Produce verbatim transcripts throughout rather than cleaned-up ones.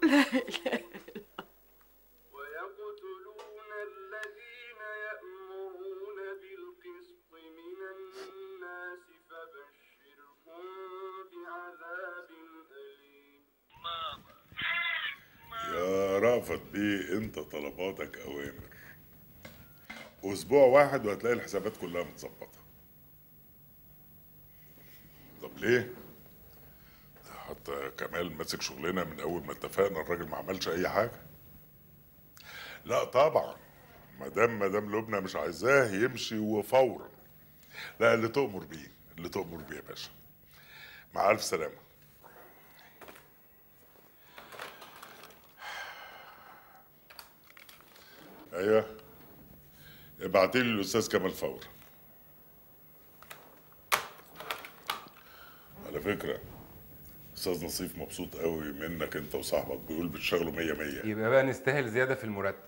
لا اله. ويقتلون الذين يأمرون بالقسط من الناس فبشرهم بعذاب أليم. يا رأفت بيه، انت طلباتك اوامر. اسبوع واحد وهتلاقي الحسابات كلها متظبطه. طب ليه؟ حتى كمال ماسك شغلنا من اول ما اتفقنا، الراجل ما عملش اي حاجه. لا طبعا، مدام مدام لبنى مش عايزاه يمشي وفورا. لا، اللي تؤمر بيه اللي تؤمر بيه يا باشا. مع الف سلامه. ايوه، ابعتي لي الاستاذ كمال فورا. على فكره استاذ نصيف مبسوط قوي منك انت وصاحبك، بيقول بتشتغلوا مية مية. يبقى بقى نستاهل زياده في المرتب.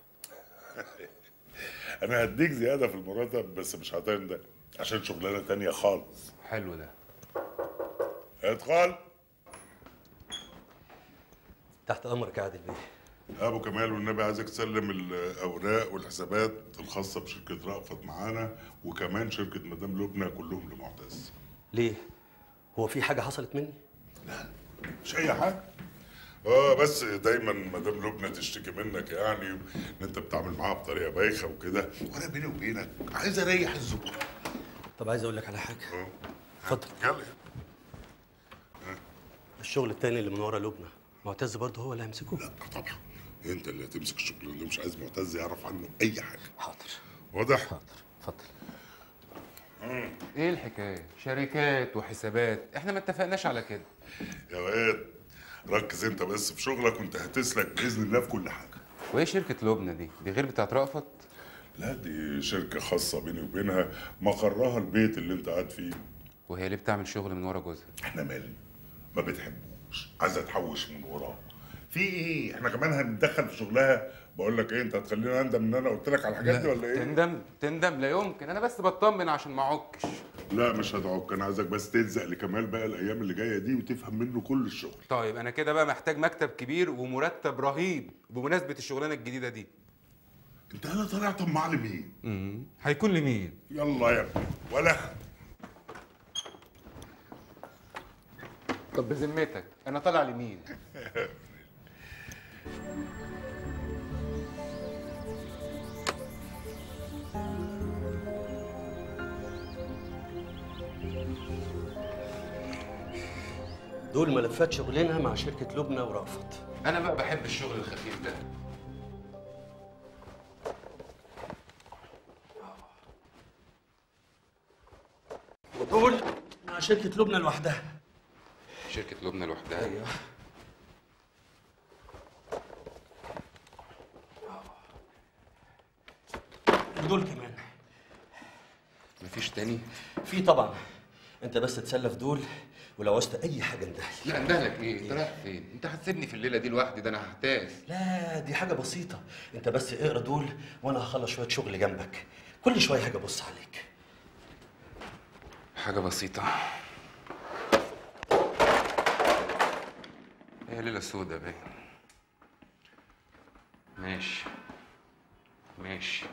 انا هديك زياده في المرتب بس مش هتندم، عشان شغلانه تانية خالص. حلو ده. ادخل. تحت امرك يا عادل بيه. ابو كمال، والنبي عايزك تسلم الاوراق والحسابات الخاصه بشركه رأفت معانا، وكمان شركه مدام لبنى كلهم لمعتز. ليه؟ هو في حاجه حصلت مني؟ لا مش اي حاجه. اه بس دايما مدام لبنى تشتكي منك، يعني ان انت بتعمل معاها بطريقه بايخه وكده، وانا بيني وبينك عايز اريح الزبون. طب عايز اقول لك على حاجه. اه اتفضل. يلا. الشغل التاني اللي من ورا لبنى، معتز برضه هو اللي هيمسكه؟ لا طبعا، انت اللي هتمسك الشغل ده، مش عايز معتز يعرف عنه اي حاجه. حاضر. واضح؟ حاضر. اتفضل. ايه الحكايه؟ شركات وحسابات، احنا ما اتفقناش على كده. يا واد ركز انت بس في شغلك، وانت هتسلك باذن الله في كل حاجه. وايه شركه لبنى دي؟ دي غير بتاعت رأفت؟ لا دي شركه خاصه بيني وبينها، مقرها البيت اللي انت قاعد فيه. وهي ليه بتعمل شغل من ورا جوزها؟ احنا مالي، ما بتحبوش، عايزه تحوش من وراه. في ايه؟ احنا كمان هنتدخل في شغلها؟ بقول لك ايه، انت هتخليني اندم ان انا قلت لك على الحاجات دي ولا ايه؟ تندم تندم لا يمكن، انا بس بطمن عشان ما اعكش. لا مش هدعوك، انا عايزك بس تلزق لكمال بقى الايام اللي جايه دي وتفهم منه كل الشغل. طيب انا كده بقى محتاج مكتب كبير ومرتب رهيب بمناسبه الشغلانه الجديده دي. انت هلا طالع طماع لمين؟ امم هيكون لمين؟ يلا يا ابني ولا. طب بذمتك انا طالع لمين؟ دول ملفات شغلنا مع شركه لبنى ورأفت. انا بقى بحب الشغل الخفيف ده. ودول مع شركه لبنى لوحدها. شركه لبنى لوحدها؟ ايوه. ودول كمان. مفيش تاني؟ في طبعا. انت بس تسلف دول، ولو عوزت اي حاجه اندهلي. لا اندهلك ايه؟ انت رايح فين؟ انت هتسيبني في الليله دي لوحدي؟ ده انا هحتاج. لا دي حاجه بسيطه، انت بس اقرا دول وانا هخلص شويه شغل جنبك. كل شويه حاجه ابص عليك. حاجه بسيطه؟ هي ليله سودا باين. ماشي ماشي.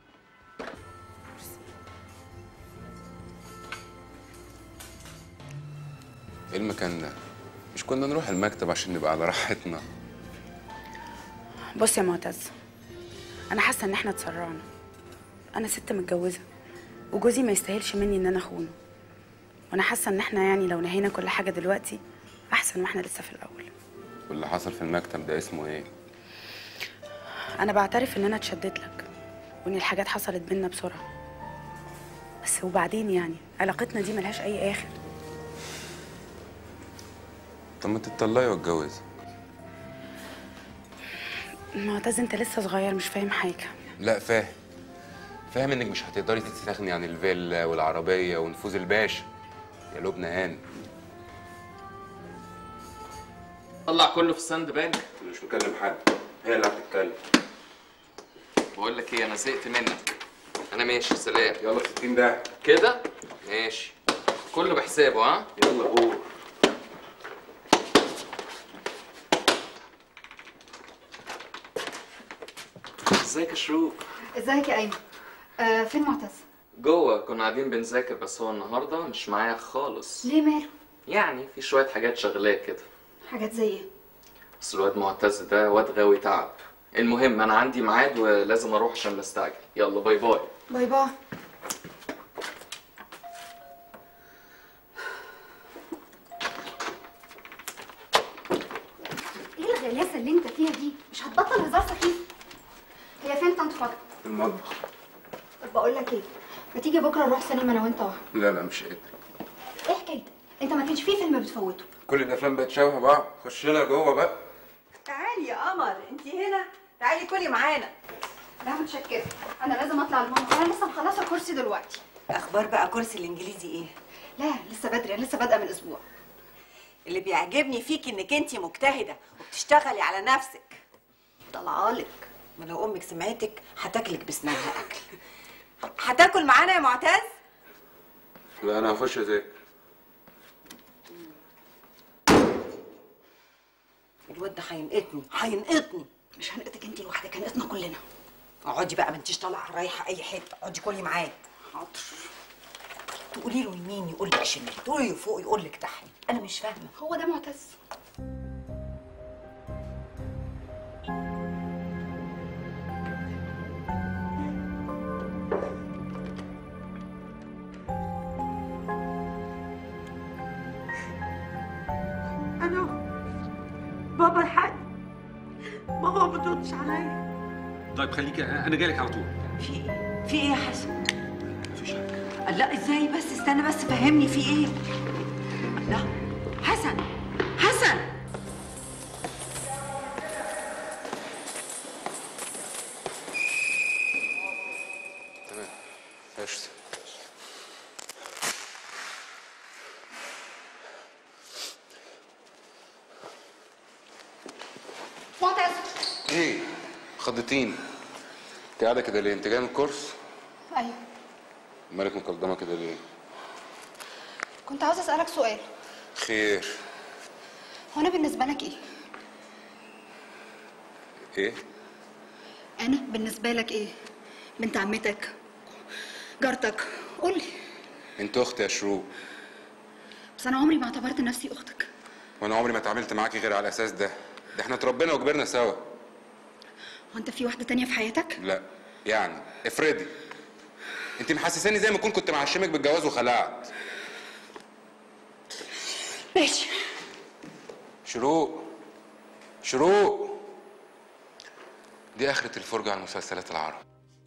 ايه المكان ده؟ مش كنا نروح المكتب عشان نبقى على راحتنا؟ بص يا معتز، انا حاسه ان احنا اتسرعنا. انا ست متجوزه وجوزي ما يستاهلش مني ان انا اخونه، وانا حاسه ان احنا يعني لو نهينا كل حاجه دلوقتي احسن واحنا لسه في الاول. واللي حصل في المكتب ده اسمه ايه؟ انا بعترف ان انا اتشدت لك وان الحاجات حصلت بينا بسرعه، بس وبعدين يعني علاقتنا دي ملهاش اي اخر. طب ما تتطلقي واتجوزي. معتز انت لسه صغير مش فاهم حاجه. لا فاهم، فاهم انك مش هتقدري تستغني عن الفيلا والعربيه ونفوذ الباشا يا لبنى هاني. طلع كله في الساند بانك. انا مش مكلم حد، هي اللي هتتكلم. بقول لك ايه، انا زهقت منك. انا ماشي، سلام. يلا ستين ده كده ماشي، كله بحسابه. ها يلا قول. ازيك يا شروق؟ ازيك يا ايمن؟ آه فين معتز؟ جوه كنا قاعدين بنذاكر، بس هو النهارده مش معايا خالص. ليه ماله؟ يعني في شويه حاجات شغلاه كده. حاجات زي ايه؟ بس الواد معتز ده واد غاوي تعب. المهم انا عندي ميعاد ولازم اروح عشان بستعجل. يلا باي باي. باي باي. ايه الغلاسه اللي انت فيها دي؟ مش هتبطل هزار سخيف؟ هي فين طنط فاطمه؟ في المطبخ. طب بقول لك ايه؟ ما تيجي بكره نروح سينما انا وانت واحد؟ لا لا مش قادر. ايه حكايتك؟ انت ما كانش فيه فيلم بتفوته؟ كل الافلام بقت شبه بعض. خش لنا جوه بقى. تعالي يا قمر، انت هنا؟ تعالي كلي معانا. لا متشكره، انا لازم اطلع المطبخ، انا لسه مخلصه كرسي دلوقتي. اخبار بقى كرسي الانجليزي ايه؟ لا لسه بدري، انا لسه بادئه من اسبوع. اللي بيعجبني فيك انك انت مجتهده وبتشتغلي على نفسك. طلعالك، ما لو امك سمعتك هتاكلك بسنانها اكل. هتاكل معانا يا معتز؟ لا انا هخش اذاكر. الواد ده هينقطني هينقطني. مش هنقطك انت لوحدك، هنقطنا كلنا. اقعدي بقى، ما انتيش طالعه رايحه اي حته، اقعدي كلي معايا. حاضر. تقولي له يمين يقول لك شمال، تقولي له فوق يقول لك تحت. انا مش فاهمه. هو ده معتز. الو بابا الحاج، ماما ما بتردش عليا. طيب خليكي، انا جايلك على طول. في ايه؟ في ايه يا حسن؟ مفيش حاجه. لا ازاي بس؟ استنى بس فهمني في ايه؟ لا حسن، حسن تمام قشطة. معتز. ايه خضتيني؟ انت قاعده كده ليه؟ انت جايه من الكورس؟ ايوه. مالك مقدمه كده ليه؟ كنت عاوزه اسالك سؤال. خير. هو انا بالنسبه لك ايه؟ ايه؟ انا بالنسبه لك ايه؟ بنت عمتك، جارتك، قولي. انت اختي يا شروق. بس انا عمري ما اعتبرت نفسي اختك. وانا عمري ما اتعاملت معاكي غير على الاساس ده. ده احنا اتربينا وكبرنا سوا. هو انت في واحده تانية في حياتك؟ لا يعني افرضي. انت محسساني زي ما اكون كنت معشمك بالجواز وخلعت. ماشي. شروق شروق، دي اخرة الفرجة على المسلسلات العرب.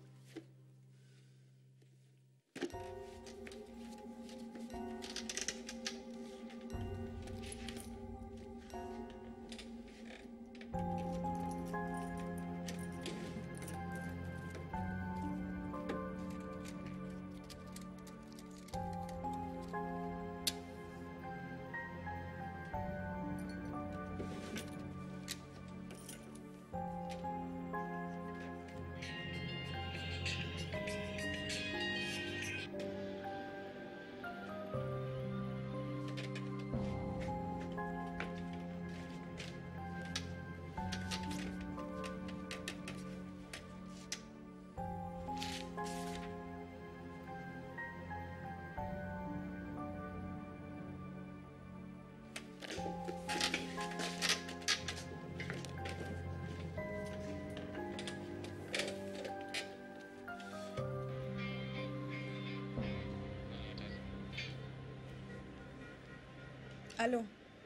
الو،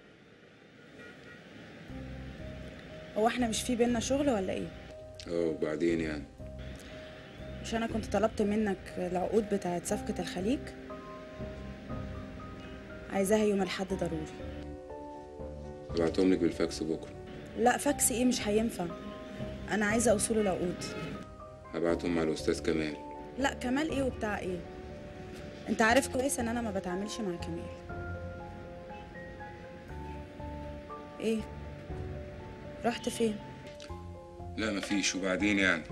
هو احنا مش في بينا شغل ولا ايه؟ اه وبعدين يعني؟ مش انا كنت طلبت منك العقود بتاعت صفقة الخليج؟ عايزاها يوم الاحد ضروري. هبعتهم لك بالفاكس بكره. لا فاكس ايه، مش هينفع. انا عايزة اصول العقود. هبعتهم مع الاستاذ كمال. لا كمال ايه وبتاع ايه؟ انت عارف كويس ان انا ما بتعاملش مع كمال. ايه؟ رحت فين؟ لا مفيش. وبعدين يعني؟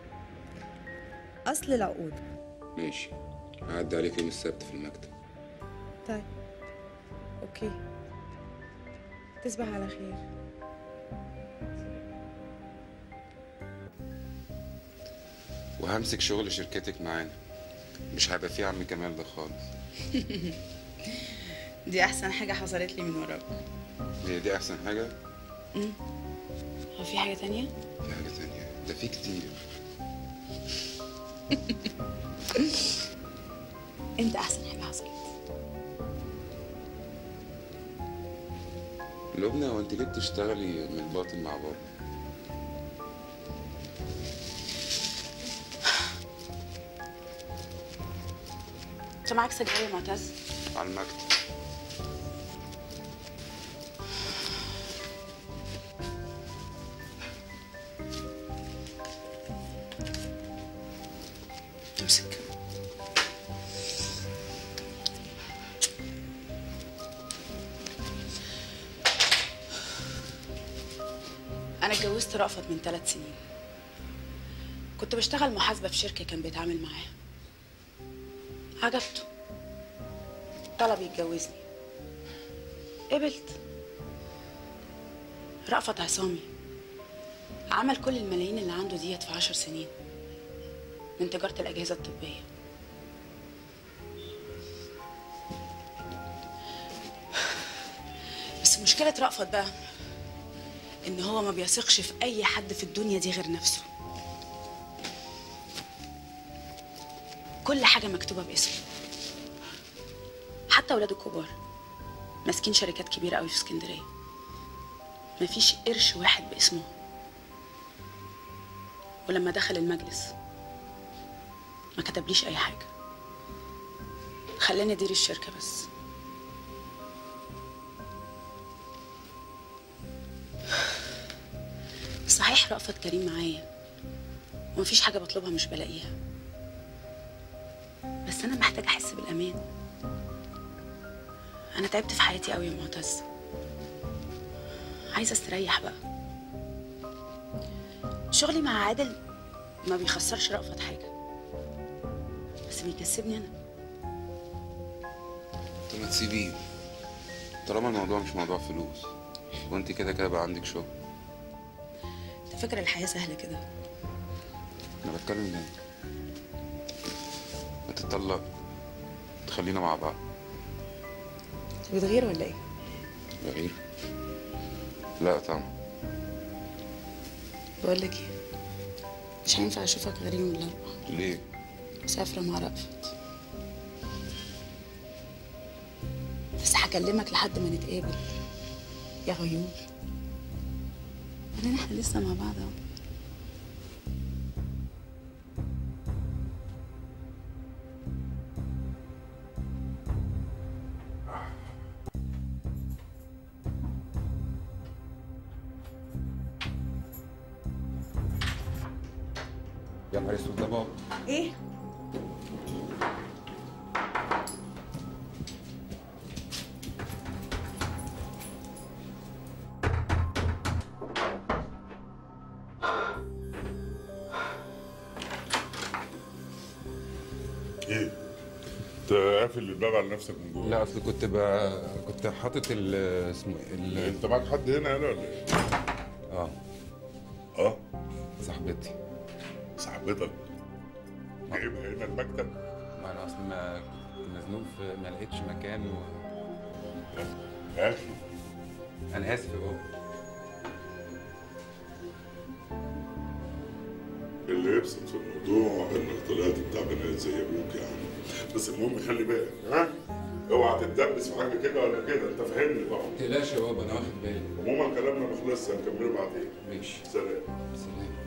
اصل العقود. ماشي، هعدي عليك يوم السبت في المكتب. طيب اوكي، تصبح على خير. وهمسك شغل شركتك معانا. مش هيبقى فيه عم كمال ده خالص. دي احسن حاجه حصلت لي من وراك. هي دي احسن حاجه؟ امم هو في حاجه تانية؟ في حاجه تانية، ده في كتير. انت احسن حاجه حصلت. لبنى، هو انت ليه بتشتغلي من الباطن مع بابا؟ انت معاك سجاير يا معتز؟ على المكتب. امسك. أنا اتجوزت رأفت من ثلاث سنين. كنت بشتغل محاسبة في شركة كان بيتعامل معاها. عجبته. طلب يتجوزني. قبلت. رأفت عصامي عمل كل الملايين اللي عنده ديت في عشر سنين من تجارة الأجهزة الطبية. بس مشكلة رأفت بقى إن هو ما بيثقش في أي حد في الدنيا دي غير نفسه. كل حاجة مكتوبة باسمه، حتى ولاده الكبار ماسكين شركات كبيرة قوي في اسكندرية، مفيش قرش واحد باسمه. ولما دخل المجلس ما كتبليش أي حاجة، خلاني أدير الشركة بس. صحيح رأفت كريم معايا ومفيش حاجة بطلبها مش بلاقيها، بس أنا محتاجة أحس بالأمان. أنا تعبت في حياتي قوي يا معتز، عايزة استريح بقى. شغلي مع عادل ما بيخسرش رأفت حاجة، بس بيكسبني أنا. طب ما تسيبيه، طالما الموضوع مش موضوع فلوس وانت كده كده بقى عندك شغل. انت فاكر الحياة سهلة كده؟ انا بتكلم جد. ما تتطلق تخلينا مع بعض. انت بتغير ولا ايه؟ بغير؟ لا طبعا. بقول لك ايه، مش هينفع اشوفك غير يوم الاربعاء. ليه؟ مسافرة مع رأفت، بس هكلمك لحد ما نتقابل يا غيور. بعدين احنا لسه مع بعض اهو. يا نهار اسود ده بابا. ايه؟ ايه؟ انت قافل الباب على نفسك من جوه؟ لا اصل كنت ب... كنت حاطط ال اسمه ايه ال... انت معاك حد هنا هنا ولا ايه؟ اه اه صاحبتي. صاحبتك جايبها هنا المكتب؟ ما انا اصل ما كنت مزنوق في ما لقيتش مكان و... يا اخي انا اسف يا بابا. اللي يبسط في الموضوع انك طلعت بتاع بنات زي ابوك يعني، بس المهم خلي بالك ها؟ اوعى تتدبس في حاجه كده ولا كده، انت فاهمني طبعا. ما تقلقش يا بابا، انا واخد بالي. عموما كلامنا ما خلصش، هنكمله بعدين. ماشي. سلام. سلام.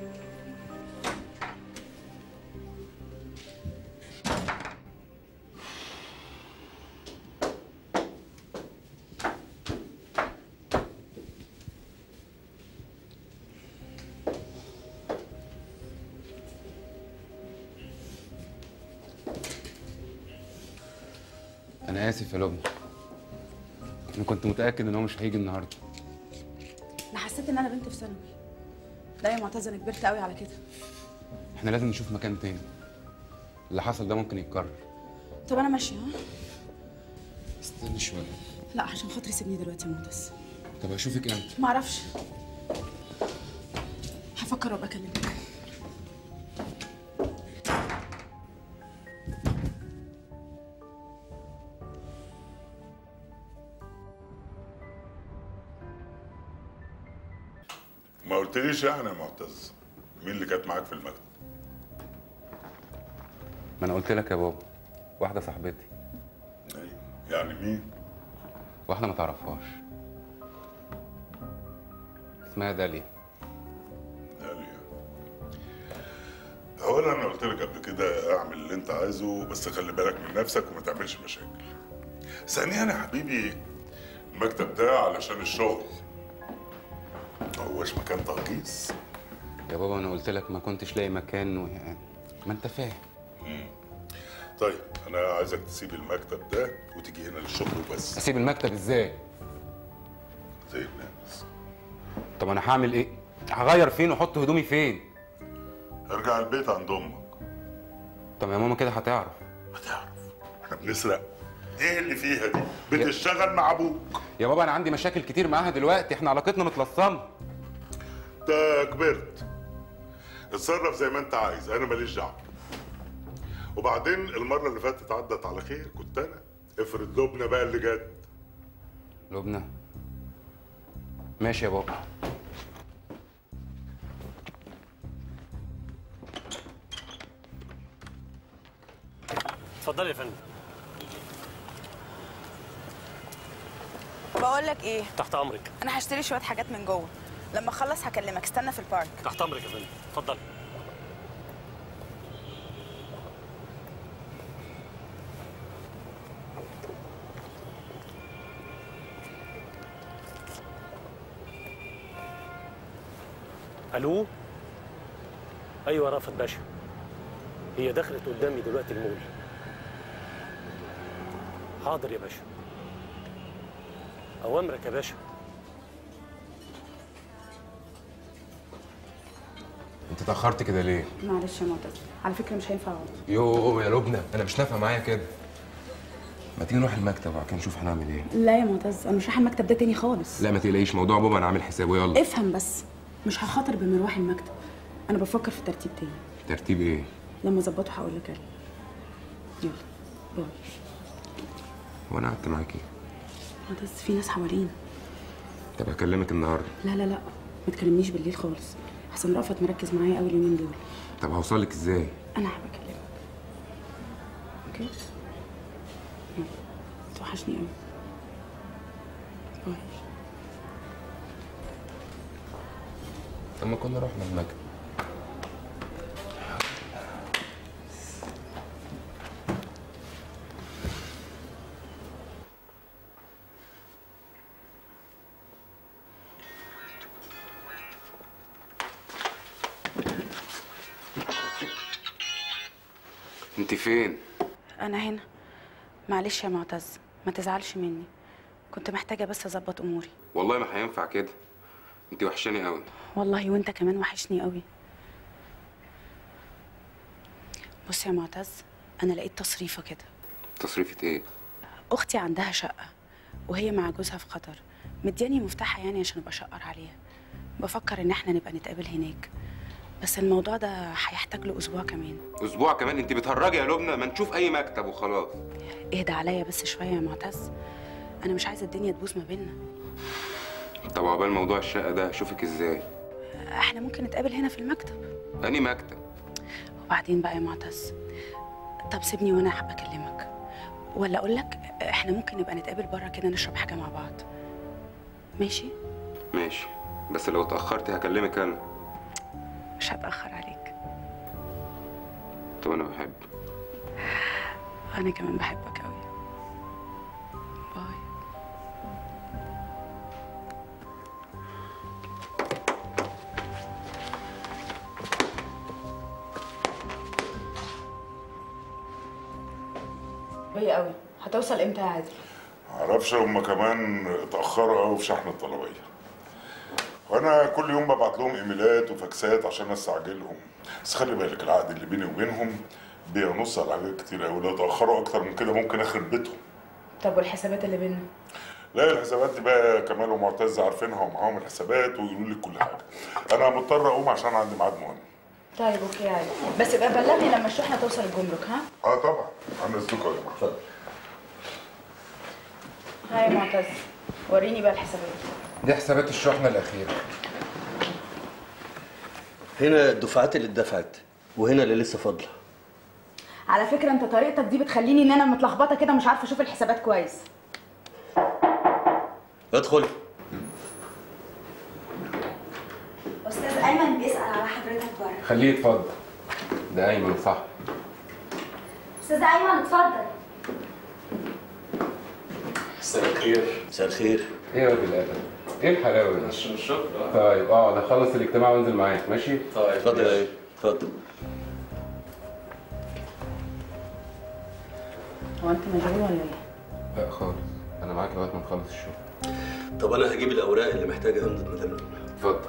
أنا آسف يا لبنى. أنا كنت متأكد إن هو مش هيجي النهاردة. انا حسيت ان انا بنت في ثانوي. لا يا معتز، انا كبرت قوي على كده. إحنا لازم نشوف مكان تاني. اللي حصل ده ممكن يتكرر. طب انا ماشيه ها؟ استني شوية. لا عشان خاطري سيبني دلوقتي يا معتز. طب أشوفك إمتى؟ معرفش. هفكر وابقى اكلمك. ما قلتليش يعني يا معتز، مين اللي كانت معاك في المكتب؟ ما انا قلت لك يا بابا، واحده صاحبتي. ايوه، يعني مين؟ واحده ما تعرفهاش، اسمها داليا. داليا. اولا انا قلت لك قبل كده اعمل اللي انت عايزه، بس خلي بالك من نفسك وما تعملش مشاكل. ثانيا يا حبيبي، المكتب ده علشان الشغل، ما هوش مكان ترخيص. يا بابا انا قلت لك ما كنتش لاقي مكان و... ما انت فاهم. مم. طيب انا عايزك تسيب المكتب ده وتيجي هنا للشغل وبس. اسيب المكتب ازاي؟ زي الناس. طب انا هعمل ايه؟ هغير فين واحط هدومي فين؟ ارجع البيت عند امك. طب يا ماما كده هتعرف. ما تعرف احنا بنسرق؟ ايه اللي فيها دي؟ بتشتغل مع ابوك. يا بابا انا عندي مشاكل كتير معاها دلوقتي، احنا علاقتنا متلصمه. انت كبرت، اتصرف زي ما انت عايز، انا ماليش دعوه. وبعدين المره اللي فاتت عدت على خير، كنت انا. افرض لبنى بقى اللي جد. لبنى؟ ماشي يا بابا. اتفضلي يا فندم. بقول لك ايه؟ تحت امرك. انا هشتري شويه حاجات من جوه، لما اخلص هكلمك، استنى في البارك. تحت امرك يا فندم، اتفضلي. الو. ايوه رافت باشا، هي دخلت قدامي دلوقتي المول. حاضر يا باشا، اوامرك يا باشا. انت اتاخرت كده ليه؟ معلش يا معتز، على فكره مش هينفع اقعد. يو يا لبنى، انا مش نافع معايا كده. ما تيجي نروح المكتب وبعد كده نشوف هنعمل ايه. لا يا معتز، انا مش رايحه المكتب ده تاني خالص. لا ما تقلقيش، موضوع بابا انا عامل حسابه. يلا افهم بس، مش هخاطر بمروح المكتب، انا بفكر في ترتيب تاني. ترتيب ايه؟ لما اظبطه هقول لك عليه. يلا باي. هو انا قعدت معاكي؟ معتز في ناس حوالينا. طب هكلمك النهارده. لا لا لا، ما تكلمنيش بالليل خالص، حسن رأفت مركز معايا قوي اليومين دول. طب هوصلك ازاي؟ انا هبقى اكلمك. اوكي؟ يلا، توحشني قوي. باي. لما كنا رحنا المكتب. انت فين؟ انا هنا. معلش يا معتز، ما تزعلش مني، كنت محتاجه بس اظبط اموري. والله ما هينفع كده، انت وحشاني قوي. والله وانت كمان وحشني قوي. بص يا معتز، انا لقيت تصريفه كده. تصريفة ايه؟ اختي عندها شقه وهي مع جوزها في قطر، مدياني مفتاحها يعني عشان ابقى اشقر عليها. بفكر ان احنا نبقى نتقابل هناك، بس الموضوع ده هيحتاج له اسبوع كمان. اسبوع كمان؟ انت بتهرجي يا لبنى، ما نشوف اي مكتب وخلاص. اهدى عليا بس شويه يا معتز، انا مش عايزه الدنيا تبوظ ما بيننا. طب عقبال موضوع الشقه ده اشوفك ازاي؟ احنا ممكن نتقابل هنا في المكتب. انهي مكتب؟ وبعدين بقى يا معتز، طب سيبني وانا هبقى اكلمك، ولا اقول لك احنا ممكن نبقى نتقابل بره كده نشرب حاجه مع بعض. ماشي؟ ماشي، بس لو اتاخرتي هكلمك انا. مش هتاخر عليك. طب انا بحب. انا كمان بحبك قوي. باي. باي قوي. هتوصل امتى يا عادل؟ معرفش، هما كمان اتأخروا قوي في شحن الطلبية. وأنا كل يوم ببعت لهم إيميلات وفاكسات عشان أستعجلهم، بس خلي بالك العقد اللي بيني وبينهم بينص على حاجات كتير قوي، لو اتأخروا أكتر من كده ممكن أخرب بيتهم. طب والحسابات اللي بينا؟ لا الحسابات دي بقى كمال ومعتز عارفينها ومعاهم الحسابات ويقولوا لي كل حاجة. أنا مضطر أقوم عشان عندي ميعاد مهم. طيب اوكي عادي، بس يبقى بلغني لما الشحنه توصل الجمرك. ها؟ اه طبعا، عامل اذنكم يا جماعه. اتفضل. ها يا معتز، وريني بقى الحسابات. دي حسابات الشحنه الاخيره. هنا الدفعات اللي اتدفعت وهنا اللي لسه فاضله. على فكره انت طريقتك دي بتخليني ان انا متلخبطه كده، مش عارفه اشوف الحسابات كويس. ادخل. استاذ ايمن بيسال على حضرتك بره. خليه يتفضل. ده ايمن صح. استاذ ايمن اتفضل. مساء الخير. مساء الخير. ايه يا راجل الادب؟ ايه الحلاوه دي؟ عشان الشكر. طيب اقعد اخلص الاجتماع وانزل معاك ماشي؟ طيب اتفضل يا ايمن اتفضل. هو انت مشغول ولا ايه؟ لا خالص، انا معاك لغايه ما نخلص الشغل. طب انا هجيب الاوراق اللي محتاجه امضه مدام لبنى. اتفضل.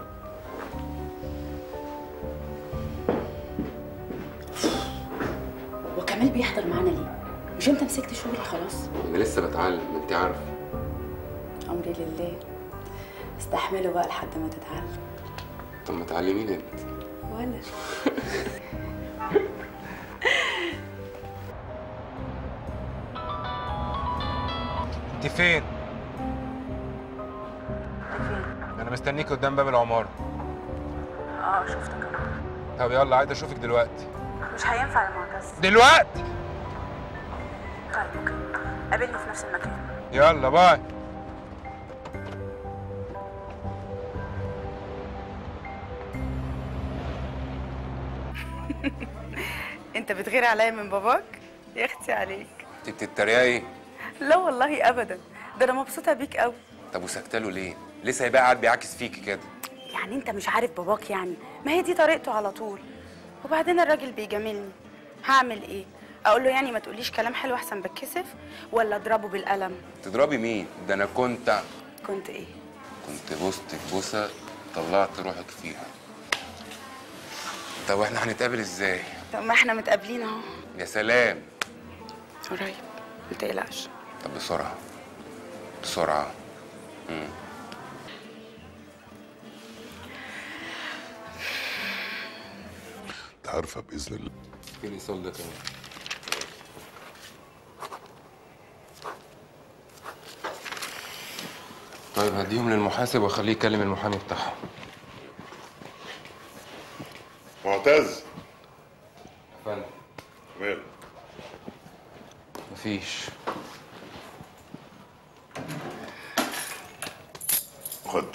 هو كمال بيحضر معانا ليه؟ مش انت مسكت شغلي خلاص؟ انا لسه بتعلم، انت عارف. امري لله. استحمله بقى لحد ما تتعلم. طب ما تعلميني انت. ولا انت فين؟ انا مستنيك قدام باب العماره. اه شفتك. طب يلا عايز اشوفك دلوقتي. مش هينفع يا معتز. دلوقتي؟ طيب اوكي، قابلني في نفس المكان. يلا باي. انت بتغير عليا من باباك؟ يا اختي عليك. انت بتتريقي؟ لا والله ابدا، ده انا مبسوطه بيك قوي. طب وسكت له ليه؟ لسه هيبقى قاعد بيعاكس فيكي كده. يعني انت مش عارف باباك يعني؟ ما هي دي طريقته على طول. وبعدين الراجل بيجاملني، هعمل ايه؟ اقول له يعني ما تقوليش كلام حلو احسن بتكسف، ولا اضربه بالقلم؟ تضربي مين؟ ده انا كنت كنت ايه؟ كنت بوستك بوسه طلعت روحك فيها. طب واحنا هنتقابل ازاي؟ طب ما احنا متقابلين اهو. يا سلام. قريب، ما تقلقش. طب بسرعه بسرعه. امم انت عارفه باذن الله. فين الايصال ده كمان؟ طيب هديهم للمحاسب واخليه يكلم المحامي بتاعهم. معتز. فندم. ماله؟ مفيش. خد.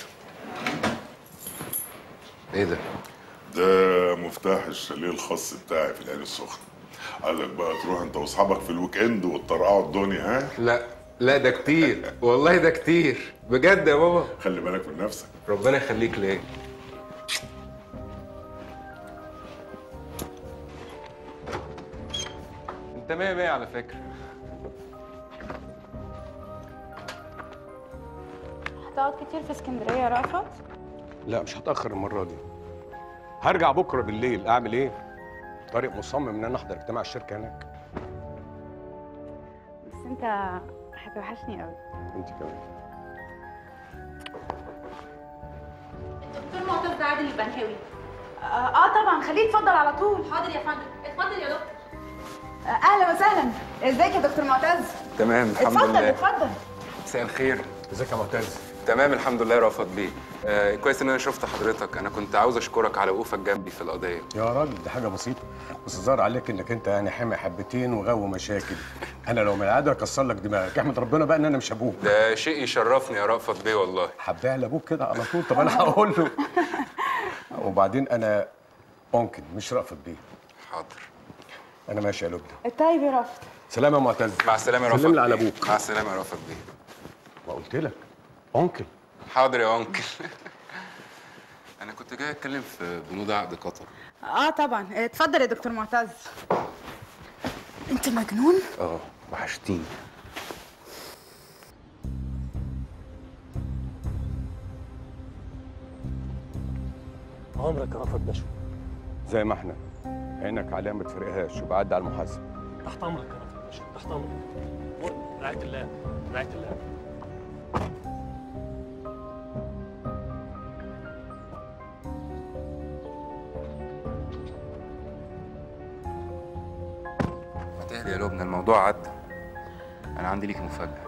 ايه ده؟ ده مفتاح الشاليه الخاص بتاعي في العين السخنة. قالك بقى تروح انت واصحابك في الويك اند وتطرقعوا الدنيا. ها؟ لا لا ده كتير والله، ده كتير بجد يا بابا. خلي بالك من نفسك. ربنا يخليك ليا. انت مية مية على فكرة. هتقعد كتير في اسكندريه يا رأفت؟ لا مش هتأخر المرة دي. هرجع بكرة بالليل، أعمل إيه؟ طارق مصمم إن أنا أحضر اجتماع الشركة هناك. بس انت هتوحشني قوي. أنت كمان. الدكتور معتز ده عادل البنهاوي. آه, اه طبعا، خليه يتفضل على طول. حاضر يا فندم، اتفضل يا دكتور. آه اهلا وسهلا. ازيك يا دكتور معتز؟ تمام الحمد اتفضل لله. اتفضل. مساء الخير. ازيك يا معتز؟ تمام الحمد لله. رأفت بيه، آه كويس ان انا شفت حضرتك. انا كنت عاوز اشكرك على وقوفك جنبي في القضيه. يا راجل دي حاجة بسيطة، بس الظاهر عليك إنك أنت يعني حامي حبتين وغاوي مشاكل. أنا لو من العادة أكسر لك دماغك، احمد ربنا بقى إن أنا مش أبوك. ده شيء يشرفني يا رأفت بيه والله. حبيها لأبوك كده على طول. طب أنا هقول له. وبعدين أنا ممكن مش رأفت بيه. حاضر. أنا ماشي يا لبنى. طيب يا رأفت. سلام يا معتز. مع السلامه يا رأفت. سلم لي على أبوك. مع السلامه يا رأفت بيه. وقلت لك أنكل. حاضر يا انكل. انا كنت جاي اتكلم في بنود عقد قطر. اه طبعا، اتفضل يا دكتور معتز. انت مجنون؟ اه وحشتيني. عمرك يا رأفت باشا. زي ما احنا عينك عليها ما تفرقهاش وبعد على المحاسب. تحت امرك يا رأفت باشا، تحت امرك. رعاية الله، رعاية الله. ما تهدي يا لبنى، الموضوع عدى. انا عندي ليك مفاجأة.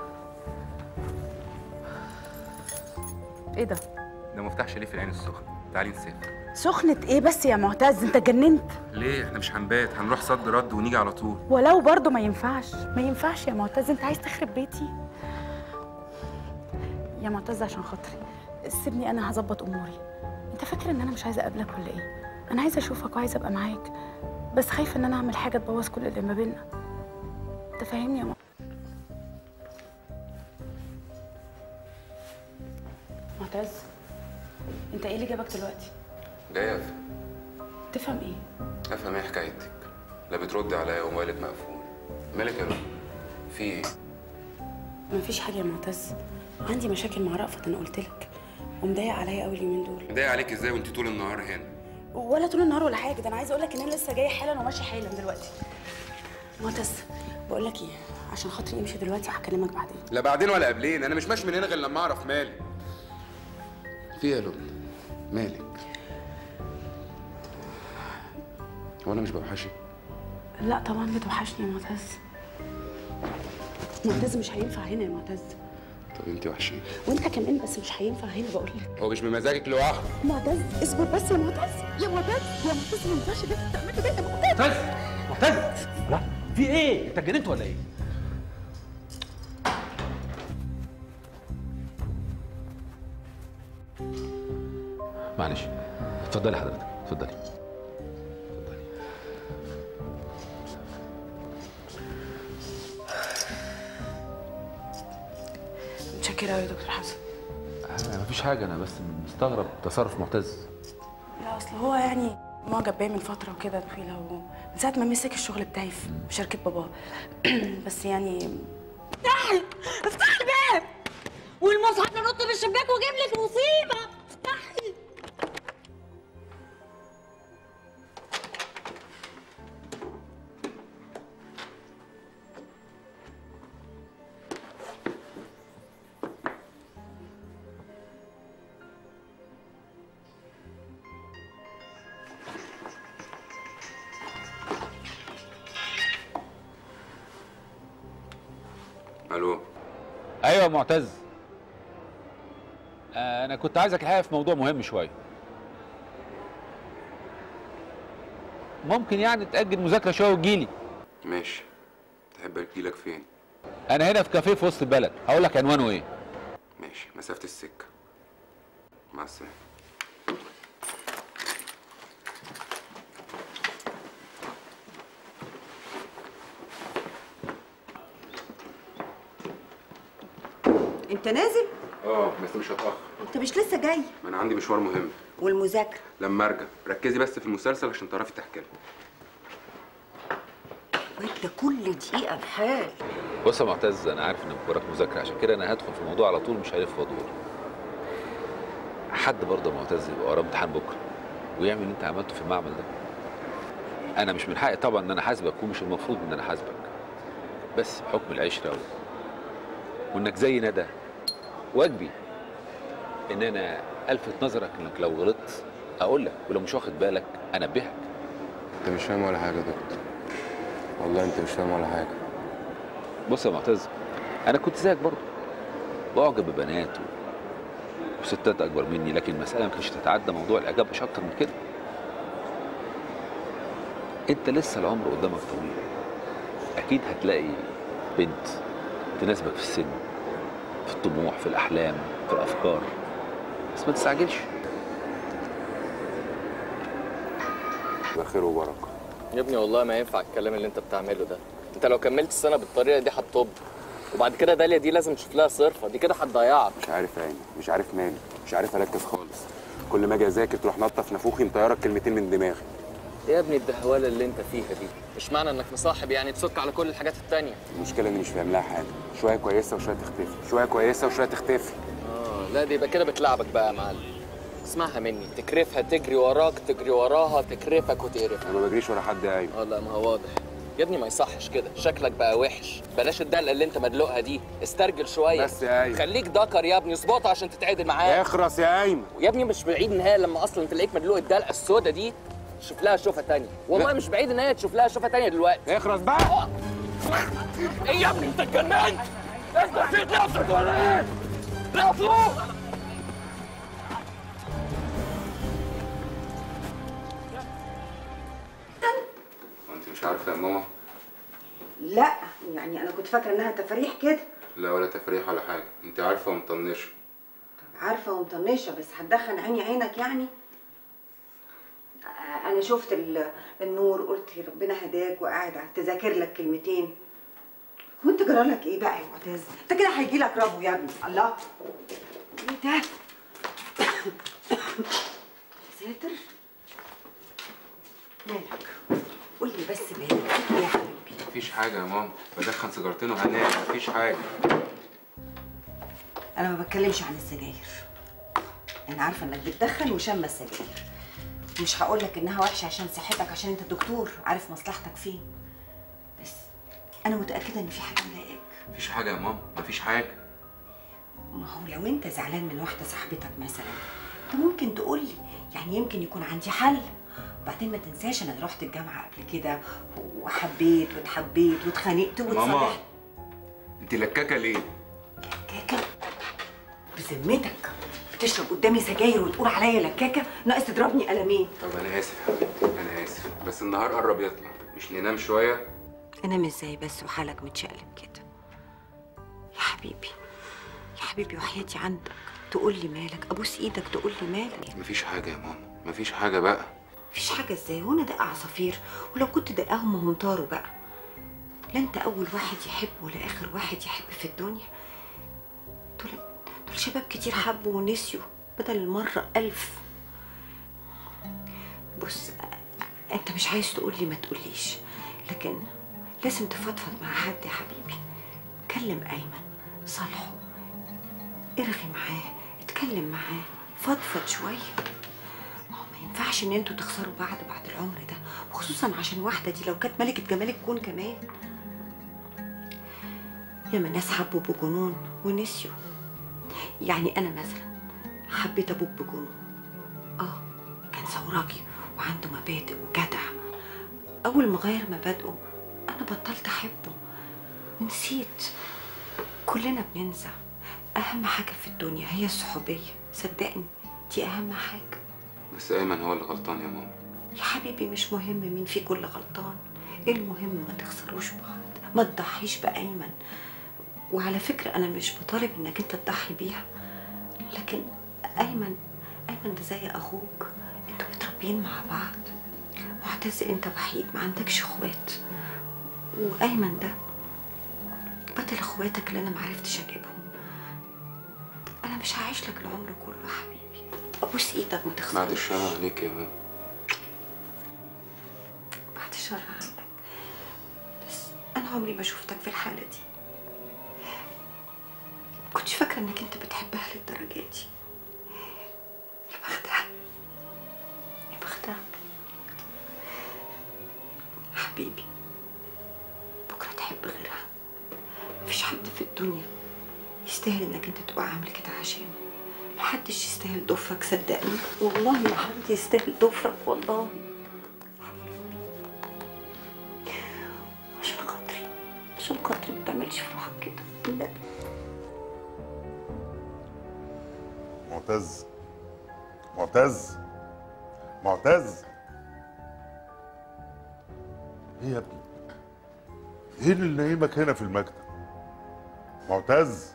ايه ده؟ ده مفتاح شاليه في العين السخنة. تعالي نسافر. سخنة ايه بس يا معتز؟ انت اتجننت؟ ليه؟ احنا مش هنبات، هنروح صد رد ونيجي على طول. ولو برضه ما ينفعش، ما ينفعش يا معتز، انت عايز تخرب بيتي. يا معتز عشان خاطري سيبني انا هظبط اموري. انت فاكر ان انا مش عايزه اقابلك ولا ايه؟ انا عايزه اشوفك وعايزه ابقى معاك، بس خايفه ان انا اعمل حاجه تبوظ كل اللي ما بيننا. انت فاهمني يا معتز؟ معتز انت ايه اللي جابك دلوقتي؟ جاي افهم. تفهم ايه؟ افهم ايه حكايتك؟ لا بتردي عليا وموبايلك مقفول. مالك يا رب؟ في ايه؟ مفيش حاجه يا معتز، عندي مشاكل مع رأفت انا قلت لك، ومضايق عليا قوي اليومين دول. مضايق عليك ازاي وانت طول النهار هنا؟ ولا طول النهار ولا حاجه، ده انا عايزه اقول لك ان انا لسه جايه حالا وماشيه حالا دلوقتي. معتز بقول لك ايه، عشان خاطري امشي دلوقتي وهكلمك بعدين. لا بعدين ولا قبلين، انا مش ماشي من هنا غير لما اعرف مالي. في ايه يا لبنى؟ مالك؟ هو انا مش بوحشك؟ لا طبعا بتوحشني يا معتز. معتز مش هينفع هنا يا معتز. طب انت وحشاني. وانت كمان، بس مش هينفع هنا بقول لك. هو مش بمزاجك لوحده. معتز اصبر بس يا معتز، يا معتز يا معتز ما ينفعش ده تعمل ده يا معتز. معتز معتز لا في ايه؟ انت اتجننت ولا ايه؟ معلش اتفضلي حضرتك، اتفضلي. متشكرة قوي يا دكتور حسن. أنا مفيش حاجة، أنا بس مستغرب تصرف معتز. لا أصل هو يعني معجب بيا من فترة وكده طويلة، ومن ساعة ما مسك الشغل بتاعي في شركة باباه. بس يعني افتحي افتحي الباب والمصحف ننط من الشباك واجيب لك مصيبة. افتحي. الو. ايوه يا معتز، آه انا كنت عايزك الحقيقه في موضوع مهم شويه. ممكن يعني تاجل مذاكره شويه وتجيلي؟ ماشي. تحب اجيلك فين؟ انا هنا في كافيه في وسط البلد، هقول لك عنوانه ايه. ماشي، مسافه السكه. مع السلامه. انت نازل؟ اه بس مش هتاخر. انت مش لسه جاي؟ ما انا عندي مشوار مهم. والمذاكره؟ لما ارجع. ركزي بس في المسلسل عشان تعرفي تحكي لي. وانت كل دقيقه بحال. بص يا معتز، انا عارف انك وراك مذاكره، عشان كده انا هدخل في الموضوع على طول، مش هلف وادور. حد برضه يا معتز يبقى وراه امتحان بكره ويعمل اللي انت عملته في المعمل ده؟ انا مش من حقي طبعا ان انا احاسبك، ومش المفروض ان انا احاسبك، بس بحكم العشره وانك زي ندى واجبي ان انا الفت نظرك انك لو غلطت اقول لك، ولو مش واخد بالك انبهك. انت مش فاهم ولا حاجه يا دكتور، والله انت مش فاهم ولا حاجه. بص يا معتز، انا كنت زيك برضه بعجب ببنات و... وستات اكبر مني، لكن المساله ما كانتش تتعدى موضوع الاعجاب مش اكتر من كده. انت لسه العمر قدامك طويل، اكيد هتلاقي بنت تناسبك في السن، في الطموح، في الاحلام، في الافكار، بس ما تستعجلش. بخير وبركه. يا ابني والله ما ينفع الكلام اللي انت بتعمله ده. انت لو كملت السنه بالطريقه دي هتطب، وبعد كده داليا دي لازم تشوف لها صرفه، دي كده هتضيعك. مش عارف عيني، مش عارف مالي، مش عارف اركز خالص. كل ما اجي اذاكر تروح نطه في نافوخي مطيرك كلمتين من دماغي. يا ابني الدهواله اللي انت فيها دي مش معنى انك مصاحب يعني تسك على كل الحاجات التانيه. المشكله اني مش فاهم لها حاجه، شويه كويسه وشويه تختفي، شويه كويسه وشويه تختفي. اه لا دي يبقى كده بتلعبك بقى يا معلم. اسمعها مني، تكرفها تجري وراك، تجري وراها تكرفك وتقرفك. انا ما بجريش ورا حد يا ايمن. اه لا ما هو واضح يا ابني، ما يصحش كده، شكلك بقى وحش. بلاش الدلقه اللي انت مدلوقها دي، استرجل شويه بس يا ايمن. خليك ذكر يا ابني، اظبطها عشان تتعدل معاه. اخرس يا ايمن. يا ابني مش بعيد ان هي لما اصلا تلاقيك مدلوق الدلقه السودا دي تشوف لها شوفه تانية، والله لا. مش بعيد ان هي تشوف لها شوفه تانية دلوقتي. اخرس بقى. ايه يا ابني انت اتجننت؟ انت نسيت نفسك ولا ايه؟ لا فوق. مش عارفه يا ماما؟ لا يعني انا كنت فاكره انها تفاريح كده. لا ولا تفريح ولا حاجه، انت عارفه ومطنشه. عارفه ومطنشه بس هتدخن عيني عينك يعني. انا شفت النور قلت ربنا هداك وقاعد تذاكر لك كلمتين. وانت جرالك ايه بقى يا معتز؟ انت كده هيجي لك ربو يا ابني. الله ايه ده؟ ساتر مالك؟ قول لي بس مالك ايه يا حبيبي؟ مفيش حاجه يا ماما، بدخن سيجارتين وهنام، مفيش حاجه. انا ما بتكلمش عن السجاير. انا عارفه انك بتدخن وشامه السجاير. مش هقول لك انها وحشه عشان صحتك، عشان انت دكتور عارف مصلحتك فين. بس انا متاكده ان في حاجه مضايقاك. مفيش حاجه يا ماما، مفيش حاجه. ما هو لو انت زعلان من واحده صاحبتك مثلا انت ممكن تقول لي، يعني يمكن يكون عندي حل. وبعدين ما تنساش انا رحت الجامعه قبل كده وحبيت واتحبيت واتخانقت ماما واتصالحت. انت لكاكه ليه؟ لكاكه؟ بذمتك بتشرب قدامي سجاير وتقول عليا لكاكه؟ ناقص تضربني قلمين. طب انا اسف يا حبيبتي، انا اسف، بس النهار قرب يطلع، مش ننام شويه؟ انام ازاي بس وحالك متشقلب كده؟ يا حبيبي يا حبيبي وحياتي عندك تقول لي مالك، ابوس ايدك تقول لي مالك. مفيش حاجه يا ماما، مفيش حاجه بقى. مفيش حاجه ازاي؟ هو انا دق عصافير؟ ولو كنت دقاهم هم طاروا بقى. لا انت اول واحد يحب ولا اخر واحد يحب في الدنيا. دول دول شباب كتير حبوا ونسيوا بدل المره الف. بص انت مش عايز تقول لي ما تقوليش، لكن لازم تفضفض مع حد يا حبيبي. كلم ايمن، صالحه، ارغي معاه، اتكلم معاه، فضفض شويه. ما هو ما ينفعش ان انتوا تخسروا بعض بعد العمر ده، وخصوصا عشان واحده دي لو كانت ملكه جمال الكون كمان. ياما ناس حبوا بجنون ونسيوا. يعني انا مثلا حبيت ابوك بجنون. اه كان ثوراجي وعنده مبادئ وجدع. اول ما غير مبادئه انا بطلت احبه ونسيت. كلنا بننسى. اهم حاجه في الدنيا هي الصحوبيه، صدقني دي اهم حاجه. بس ايمن هو اللي غلطان يا ماما. يا حبيبي مش مهم مين فيكم اللي غلطان، المهم ما تخسروش بعض، ما تضحيش بايمن. وعلى فكره انا مش بطالب انك انت تضحي بيها، لكن ايمن ايمن ده زي اخوك، انتوا متربيين مع بعض. معتز انت وحيد ما عندكش اخوات، وايمن ده بدل اخواتك اللي انا معرفتش اجيبهم. انا مش هعيش لك العمر كله يا حبيبي. ابوس ايدك ما تخسرش. بعد الشر عليك يا ماما. بعد الشر عنك. بس انا عمري ما شفتك في الحاله دي. كنتش فاكره انك انت بتحبها للدرجه دي. يا بختها يا بختها حبيبي. بكره تحب غيرها. مفيش حد في الدنيا يستاهل انك انت تبقى عامل كده عشانه. محدش يستاهل ضفرك صدقني، والله ما حد يستاهل ضفرك والله. عشان خاطري عشان خاطري ما تعملش في روحك كده. لا معتز معتز معتز ايه يا ابني؟ ايه اللي نايمك هنا في المكتب؟ معتز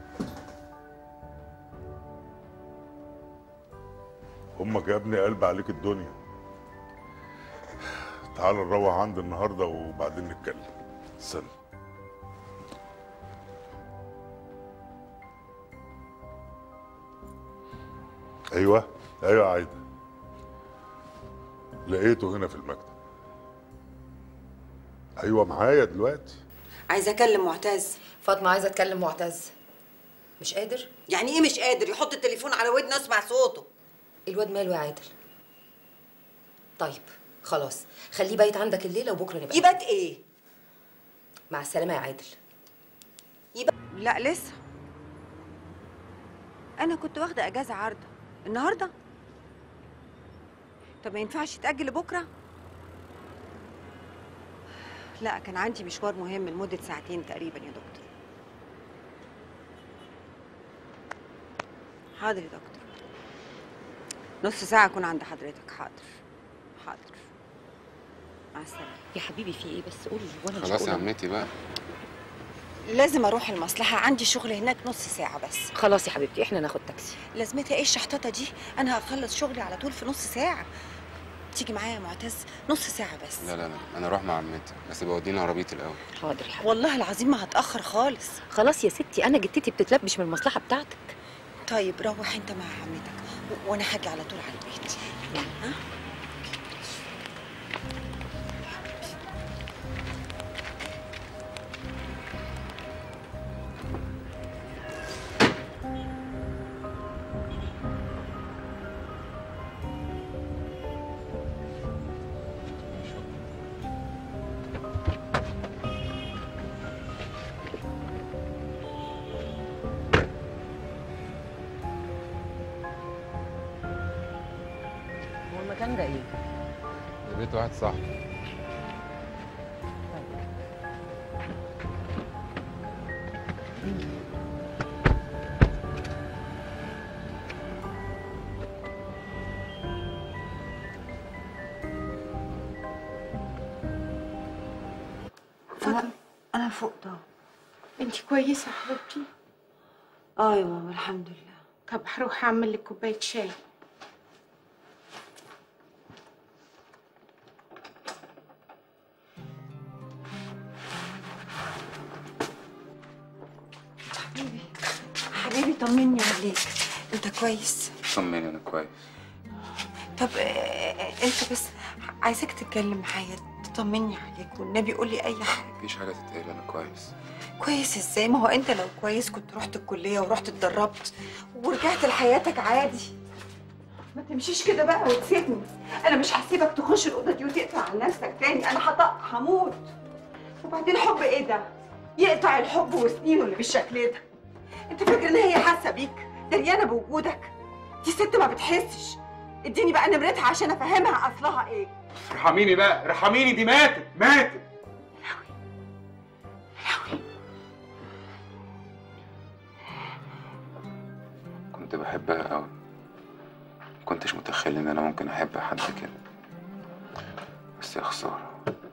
امك يا ابني قلب عليك الدنيا. تعال نروح عندي النهارده وبعدين نتكلم. استنى. ايوه ايوه عايده، لقيته هنا في المكتب. ايوه معايا دلوقتي. عايزه اكلم معتز. فاطمه عايزه اتكلم معتز. مش قادر؟ يعني ايه مش قادر؟ يحط التليفون على ودنه اسمع صوته. الواد ماله يا عادل؟ طيب خلاص خليه بايت عندك الليله وبكره نبقى. يبات ايه؟ مع السلامه يا عادل. يبقى لا لسه. انا كنت واخده اجازه عارضه النهارده. طب ما ينفعش تاجل لبكره؟ لا كان عندي مشوار مهم لمده ساعتين تقريبا يا دكتور. حاضر يا دكتور، نص ساعه اكون عند حضرتك. حاضر حاضر. مع السلامه. يا حبيبي في ايه بس قولي وانا مش خلاص يا هقول. عمتي بقى. لازم اروح المصلحه، عندي شغل هناك نص ساعه بس. خلاص يا حبيبتي احنا ناخد تاكسي. لازمتها ايه الشحططه دي؟ انا هخلص شغلي على طول في نص ساعه. تيجي معايا يا معتز؟ نص ساعه بس. لا لا لا انا اروح مع عمتي، بس بوديني عربيتي الاول. حاضر يا حبيبتي. والله العظيم ما هتاخر خالص. خلاص يا ستي انا جدتي بتتلبش من المصلحه بتاعتك. طيب روح انت مع عمتك و- وانا هاجي على طول على البيت. ها؟ هو المكان ده ايه؟ ده بيت واحد صاحبي. فاطمه انا فوق ده. انت كويسه يا حبيبتي؟ اه يا ماما الحمد لله. طب هروح اعمل لك كوبايه شاي. حبيبي حبيبي طمني عليك، انت كويس؟ طمني انا كويس. طب آه، انت بس عايزاك تتكلم معايا تطمني عليك والنبي قول لي اي حاجه. مفيش حاجه تتقال، انا كويس. كويس ازاي؟ ما هو انت لو كويس كنت رحت الكليه ورحت اتدربت ورجعت لحياتك عادي. ما تمشيش كده بقى وتسيبني. انا مش هسيبك تخش الاوضه دي وتقطع عن نفسك تاني، انا هطق هموت. وبعدين حب ايه ده؟ يقطع الحب وسنينه اللي بالشكل ده. انت فاكر ان هي حاسه بيك؟ دريانه بوجودك؟ دي ست ما بتحسش. اديني بقى نمرتها عشان افهمها اصلها ايه. ارحميني بقى، ارحميني، دي ماتت ماتت. كنت بحبها قوي، كنتش متخيل ان انا ممكن احب حد كده، بس يا خساره.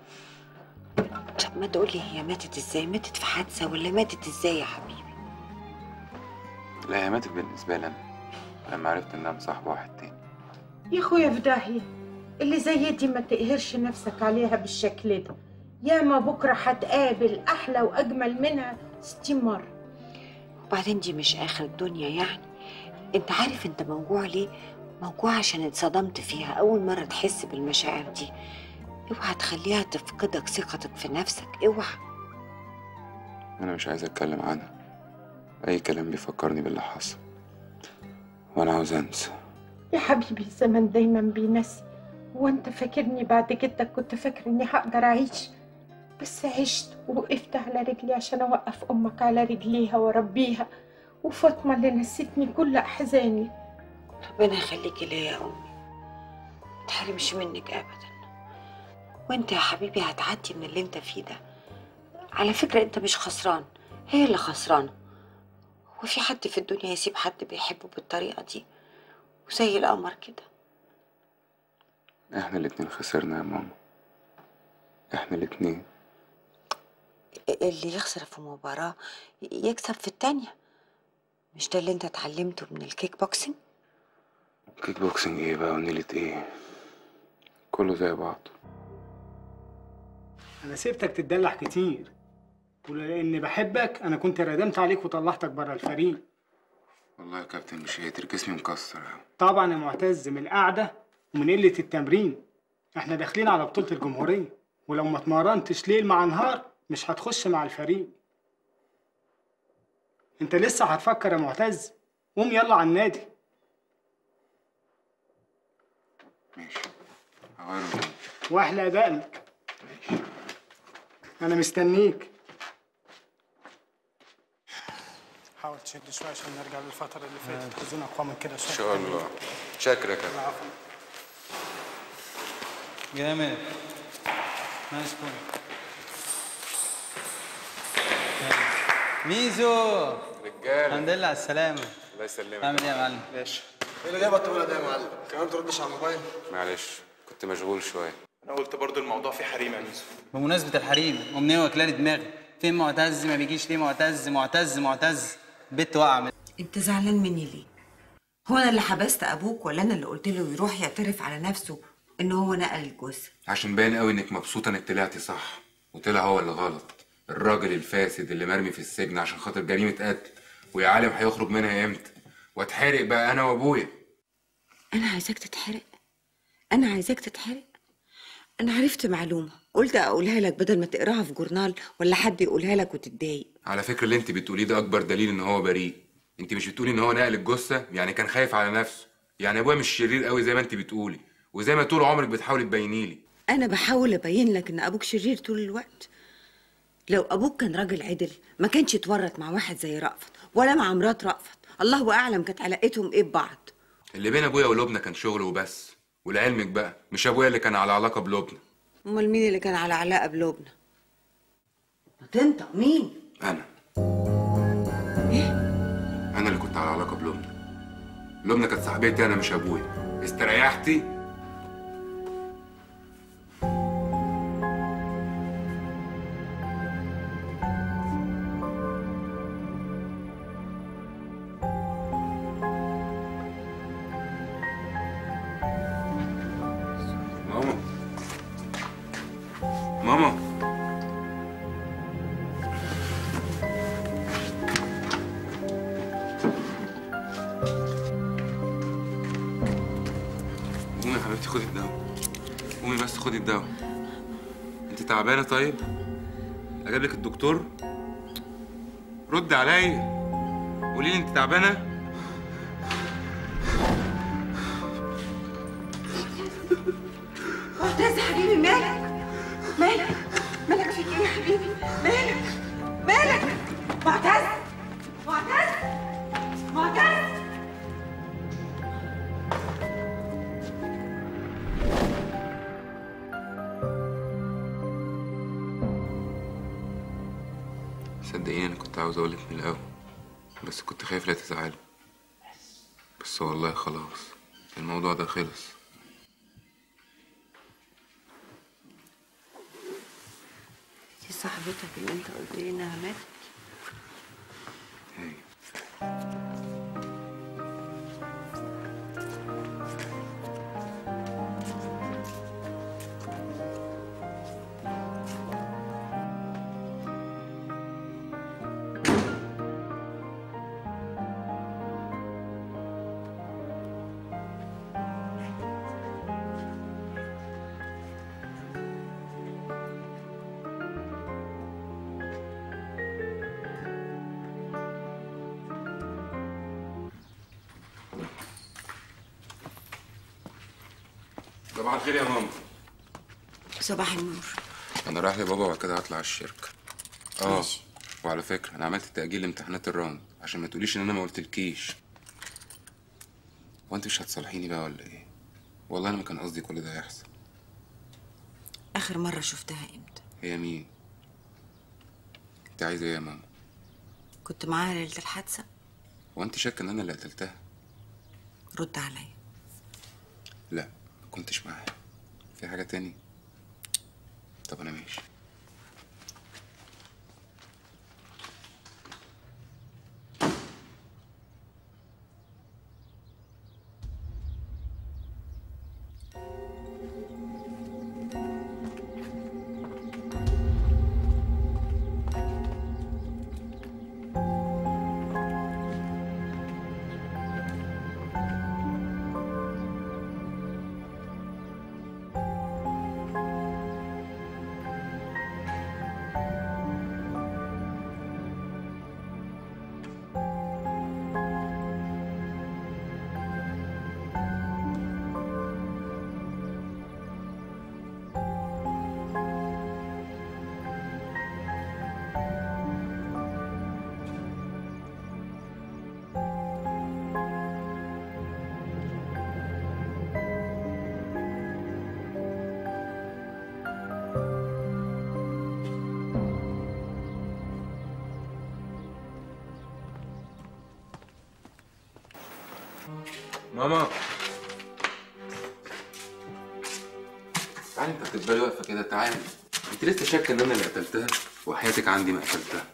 طب ما تقولي هي ماتت ازاي؟ ماتت في حادثه ولا ماتت ازاي يا حبيبي؟ لا هي ماتت بالنسبه لي انا لما عرفت انها مصاحبه واحد تاني. يا اخويا في داهيه، اللي زي دي ما تقهرش نفسك عليها بالشكل ده. ياما بكره هتقابل احلى واجمل منها ستين مره. وبعدين دي مش اخر الدنيا يعني. انت عارف انت موجوع ليه؟ موجوع عشان اتصدمت فيها اول مره تحس بالمشاعر دي. اوعى تخليها تفقدك ثقتك في نفسك، اوعى. انا مش عايز اتكلم عنها، اي كلام بيفكرني باللي حصل وانا عاوز انسى. يا حبيبي الزمن دايما بينسي. هو انت فاكرني بعد جدك كنت فاكر اني هقدر اعيش؟ بس عشت ووقفت على رجلي عشان اوقف امك على رجليها واربيها، وفاطمه اللي نسيتني كل احزاني. ربنا يخليكي ليا يا امي، متحرمش منك ابدا. وانت يا حبيبي هتعدي من اللي انت فيه ده. على فكره انت مش خسران، هي اللي خسرانه. هو في حد في الدنيا يسيب حد بيحبه بالطريقه دي وزي القمر كده؟ احنا الاتنين خسرنا يا ماما، احنا الاتنين. اللي يخسر في مباراه يكسب في التانيه. مش ده اللي انت اتعلمته من الكيك بوكسينج؟ كيك بوكسينج ايه بقى ونيلة ايه؟ كله زي بعض. انا سيبتك تتدلع كتير، ولاني بحبك انا كنت ردمت عليك وطلعتك بره الفريق. والله يا كابتن مش هيقدر، جسمي مكسر. طبعا يا معتز، من القعده ومن قله التمرين. احنا داخلين على بطوله الجمهوريه، ولو ما اتمرنتش ليل مع نهار مش هتخش مع الفريق. انت لسه هتفكر يا معتز؟ قوم يلا على النادي. ماشي هغير هدومي واحلى دقنك. ماشي انا مستنيك. حاول تشد شويه عشان نرجع للفتره اللي فاتت. عايزين اقوى من كده شويه ان شاء الله. شكرا يا كابتن. العفو. جامد. نايس بوينت. ميزو رجاله الحمد لله على السلامة. الله يسلمك. عامل ايه يا معلم؟ ماشي. ايه اللي جايبك الطويله ده يا معلم؟ كمان تردش على الموبايل؟ معلش كنت مشغول شويه. انا قلت برضو الموضوع فيه حريم يا ميزو. بمناسبة الحريم أمنية واكلالي دماغي. فين معتز؟ ما بيجيش ليه معتز؟ معتز معتز البت واقعة من... انت زعلان مني ليه؟ هو انا اللي حبست ابوك ولا انا اللي قلت له يروح يعترف على نفسه ان هو نقل الجثه؟ عشان باين قوي انك مبسوطه انك طلعتي صح وطلع هو اللي غلط. الراجل الفاسد اللي مرمي في السجن عشان خاطر جريمه قتل، ويا عالم هيخرج منها امتى؟ واتحرق بقى انا وابويا. انا عايزاك تتحرق، انا عايزاك تتحرق. انا عرفت معلومه قلت اقولها لك بدل ما تقراها في جورنال ولا حد يقولها لك وتتضايق. على فكره اللي انت بتقوليه ده اكبر دليل ان هو بريء. انت مش بتقولي ان هو نقل الجثه يعني كان خايف على نفسه، يعني ابويا مش شرير قوي زي ما انت بتقولي وزي ما طول عمرك بتحاولي تبيني لي. انا بحاول ابين لك ان ابوك شرير طول الوقت. لو ابوك كان راجل عدل ما كانش اتورط مع واحد زي رأفت ولا مع مرات رأفت. الله اعلم كانت علاقتهم ايه ببعض. اللي بين ابويا ولبنى كان شغل وبس، ولعلمك بقى مش ابويا اللي كان على علاقه بلبنى. امال مين اللي كان على علاقه بلبنى؟ تنطق مين؟ انا ايه؟ انا اللي كنت على علاقه بلبنى. لبنى كانت صاحبتي انا مش ابويا. استريحتي؟ ماما ماما قومي يا حبيبتي خدي الدواء. قومي بس خدي الدواء. انت تعبانه؟ طيب اجيب لك الدكتور؟ رد عليا قولي لي انت تعبانه؟ معتز حبيبي مالك؟ مالك؟ مالك فيك ايه يا حبيبي؟ مالك؟ مالك؟ معتز؟ معتز؟ معتز؟ صدقيني انا كنت عاوز اقولك من الاول بس كنت خايف لا تزعلي. بس والله خلاص الموضوع ده خلص. دي صاحبتك اللي انت قلت لي انها ماتت؟ هي صباح الخير يا ماما. صباح النور. انا رايح لبابا وبعد كده هطلع الشركه. اه ماشي. وعلى فكره انا عملت تاجيل لامتحانات الراوند عشان ما تقوليش ان انا ما قلتلكيش. هو انت مش هتصالحيني بقى ولا ايه؟ والله انا ما كان قصدي كل ده يحصل. اخر مره شفتها امتى؟ هي مين؟ انت عايزه ايه يا ماما؟ كنت معاها ليله الحادثه؟ هو انت شاكه ان انا اللي قتلتها؟ رد عليا. لا ما كنتش معاها. في حاجه تاني؟ طب انا ماشي. ماما تعالي انت هتفضلي واقفه كده، تعالي. انت لسه شاكه ان انا اللي قتلتها؟ وحياتك عندي ما قتلتها.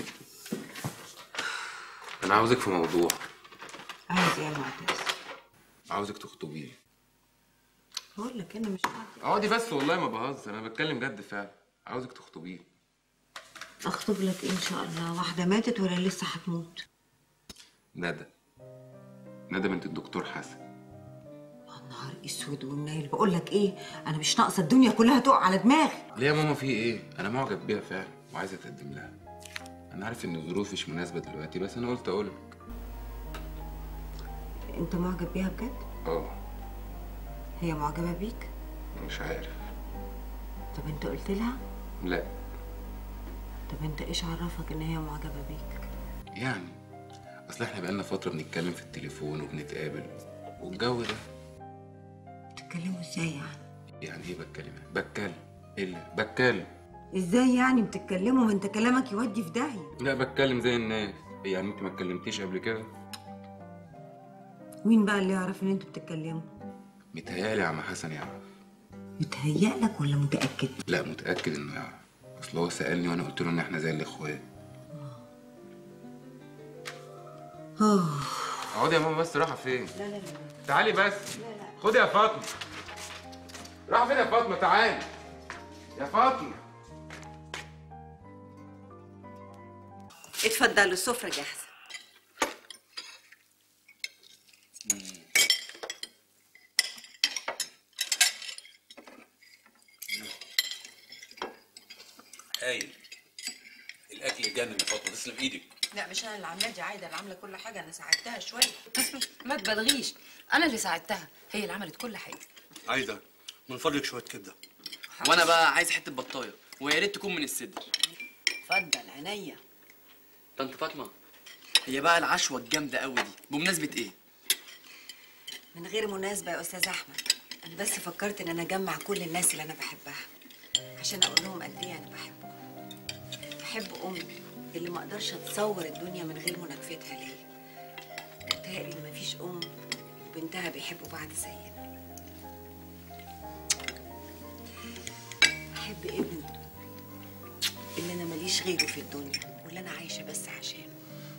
انا عاوزك في موضوع. عايز ايه يا معتز؟ عاوزك تخطبي لي. بقول لك انا مش عارفه. اقعدي بس، والله ما بهزر، انا بتكلم جد فعلا. عاوزك تخطبي لي. اخطب لك ان شاء الله. واحده ماتت ولا لسه هتموت؟ ندى. ندى بنت الدكتور حسن. يا نهار اسود والنيل. بقول لك ايه، انا مش ناقصه الدنيا كلها تقع على دماغي. ليه يا ماما في ايه؟ انا معجب بيها فعلا وعايز اتقدم لها. انا عارف ان الظروف مش مناسبه دلوقتي، بس انا قلت اقول لك. انت معجب بيها بجد؟ اه. هي معجبه بيك؟ مش عارف. طب انت قلت لها؟ لا. طب انت ايش عرفك ان هي معجبه بيك؟ يعني اصل احنا بقالنا فتره بنتكلم في التليفون وبنتقابل والجو ده. بتتكلموا ازاي يعني؟ يعني ايه بتكلم؟ بتكلم. ايه اللي بتكلم؟ ازاي يعني بتتكلموا؟ ما انت كلامك يودي في داهيه. لا بتكلم زي الناس. يعني انت ما اتكلمتيش قبل كده؟ مين بقى اللي يعرف ان انتوا بتتكلموا؟ متهيألي عم حسن يعرف. متهيألك ولا متأكد؟ لا متأكد انه يعرف. اصل هو سألني وانا قلت له ان احنا زي الاخوات. اه. اقعدي يا ماما بس. رايحه فين؟ لا لا لا. تعالي بس. لا لا. خدي يا فاطمه. رايحه فين يا فاطمه؟ تعالي يا فاطمه. اتفضلوا، السفره جاهزه. هايل. الاكل يجنن يا فاطمه، تسلم ايدك. لا مش انا اللي عاملاه، دي عايده اللي عامله كل حاجه، انا ساعدتها شويه. ما تبالغيش، انا اللي ساعدتها، هي اللي عملت كل حاجه. عايده من فضلك شويه كبده. وانا بقى عايز حته بطايه، ويا ريت تكون من الصدر. اتفضل عينيا. طنط فاطمه، هي بقى العشوه الجامده قوي دي بمناسبه ايه؟ من غير مناسبه يا استاذ احمد، انا بس فكرت ان انا اجمع كل الناس اللي انا بحبها عشان اقول لهم قد ايه انا بحبهم. بحب امي اللي ما اقدرش اتصور الدنيا من غير مناكفتها ليا. متهيألي ان مفيش ام وبنتها بيحبوا بعض زينا. بحب ابني اللي انا ماليش غيره في الدنيا واللي انا عايشه بس عشانه.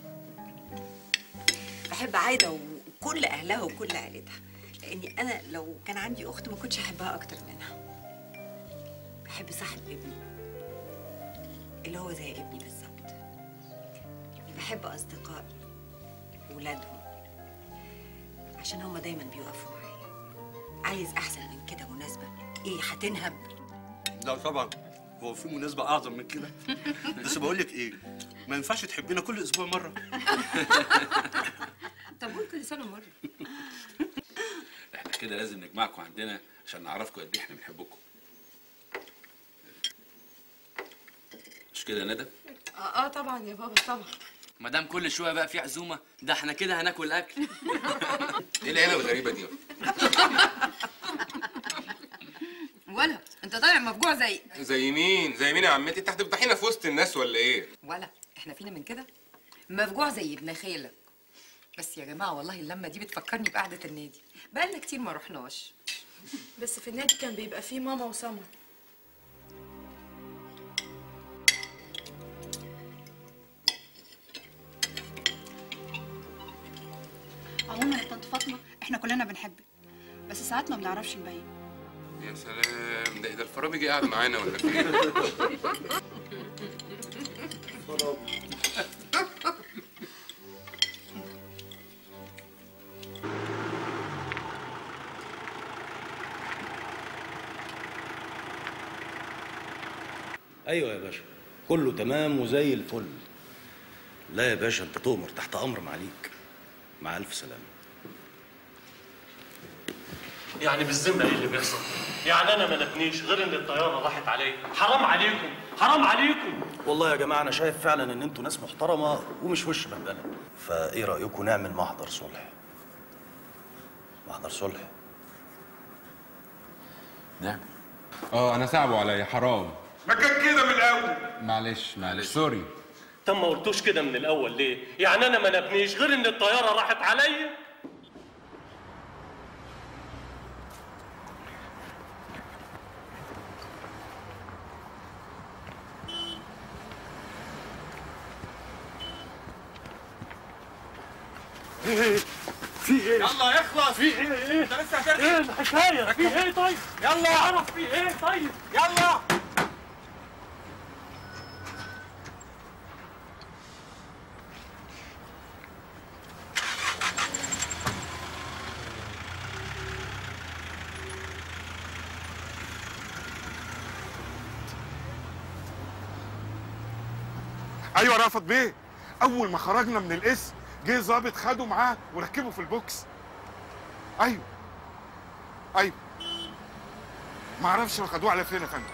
بحب عايده وكل اهلها وكل عيلتها، لاني انا لو كان عندي اخت ما كنتش احبها اكتر منها. بحب صاحب ابني اللي هو زي ابني بالظبط. بحب اصدقائي وولادهم عشان هما دايما بيقفوا معايا. عايز احسن من كده مناسبه؟ ايه هتنهب؟ لا طبعا، هو في مناسبه اعظم من كده؟ بس بقول لك ايه، ما ينفعش تحبينا كل اسبوع مره. طب قول كل سنه مره. احنا كده لازم نجمعكم عندنا عشان نعرفكم قد ايه احنا بنحبكم. مش كده يا ندى؟ اه اه طبعا يا بابا طبعا. ما دام كل شويه بقى في عزومه، ده احنا كده هناكل اكل. ايه العيله الغريبه دي؟ ولا انت طالع مفجوع زي زي مين؟ زي مين يا عمتي؟ انت هتفضحينا في وسط الناس ولا ايه؟ ولا احنا فينا من كده؟ مفجوع زي ابن خالك. بس يا جماعه والله اللمه دي بتفكرني بقعده النادي، بقالنا كتير ما رحناش. بس في النادي كان بيبقى فيه ماما وسمر. عموما يا طنط فاطمه احنا كلنا بنحبك، بس ساعات ما بنعرفش نبين. يا سلام، ده ده الفرامي جه قاعد معانا ولا فين؟ ايوه يا باشا، كله تمام وزي الفل. لا يا باشا، انت تؤمر، تحت امر معاليك. مع الف سلامه. يعني بالذمه ايه اللي بيحصل؟ يعني انا ما نبنيش غير ان الطياره راحت عليا. حرام عليكم، حرام عليكم. والله يا جماعه انا شايف فعلا ان انتوا ناس محترمه ومش وش بهدله. فايه رايكم نعمل محضر صلح؟ محضر صلح. نعم. اه انا صعبوا عليا، حرام. ما كان كده من الاول. معلش معلش سوري. طب ما قلتوش كده من الاول ليه؟ يعني انا ما نبنيش غير ان الطياره راحت عليا. ايه؟ في ايه؟ يلا اخلص. في ايه؟ ايه؟ انت لسه هترجع؟ ايه الحكايه؟ في ايه طيب؟ يلا اعرف في ايه طيب؟ يلا. ايوه رأفت بيه، اول ما خرجنا من القسم جه ظابط خده معاه وركبه في البوكس. ايوه ايوه ما اعرفش خدوه على فين يا فندم.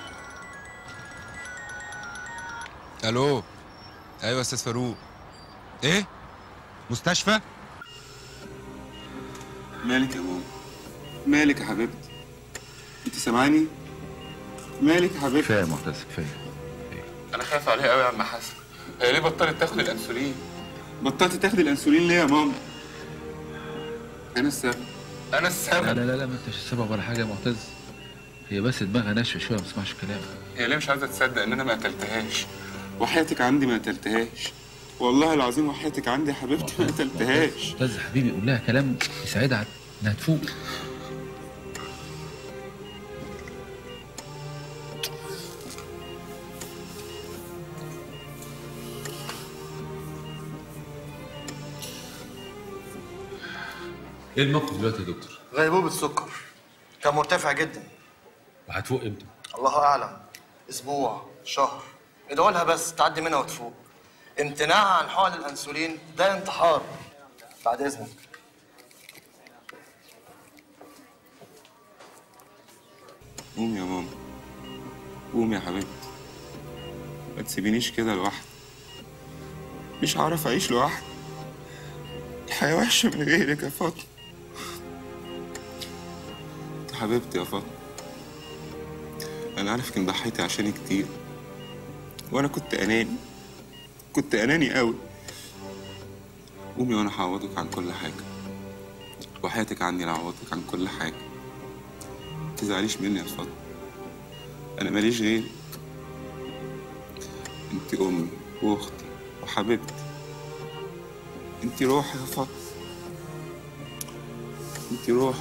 الو. ايوه يا استاذ فاروق. ايه؟ مستشفى؟ مالك يا ماما؟ مالك يا حبيبتي؟ انت سامعاني؟ مالك يا حبيبتي؟ كفايه يا معتز كفايه. انا خايف عليها قوي يا عم حسن. هي ليه بطلت تاخد الانسولين؟ بطلت تاخد الانسولين ليه يا ماما؟ انا السبب. انا السبب. لا لا لا لا ما انتش السبب ولا حاجه يا معتز. هي بس دماغها ناشفه شويه ما بتسمعش كلام. هي ليه مش عايزه تصدق ان انا ما قتلتهاش؟ وحياتك عندي ما قتلتهاش. والله العظيم وحياتك عندي يا حبيبتي ما قتلتهاش. معتز حبيبي قول لها كلام يساعدها انها تفوق. ايه الموقف دلوقتي يا دكتور؟ غيبوبة سكر كان مرتفع جدا. وهتفوق امتى؟ الله أعلم، أسبوع، شهر، ادعوا لها بس تعدي منها وتفوق. امتناعها عن حقن الأنسولين ده انتحار. بعد إذنك. قومي يا ماما، قومي يا حبيبتي، ما تسيبينيش كده لوحدي. مش هعرف أعيش لوحدي. الحياة وحشة من غيرك يا فاطمة. حبيبتي يا فاطمة، أنا عارف إن ضحيتي عشاني كتير، وأنا كنت أناني، كنت أناني أوي. قومي وأنا هعوضك عن كل حاجة، وحياتك عني لعوضك عن كل حاجة. متزعليش مني يا فاطمة، أنا ماليش غيرك. أنت أمي وأختي وحبيبتي، أنت روحي يا فاطمة، أنت روحي.